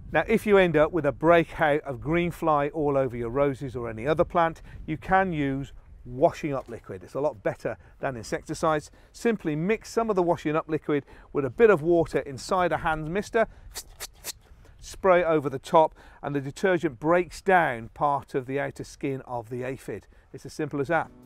Now, if you end up with a breakout of greenfly all over your roses or any other plant, you can use washing up liquid. It's a lot better than insecticides. Simply mix some of the washing up liquid with a bit of water inside a hand mister, spray it over the top, and the detergent breaks down part of the outer skin of the aphid. It's as simple as that.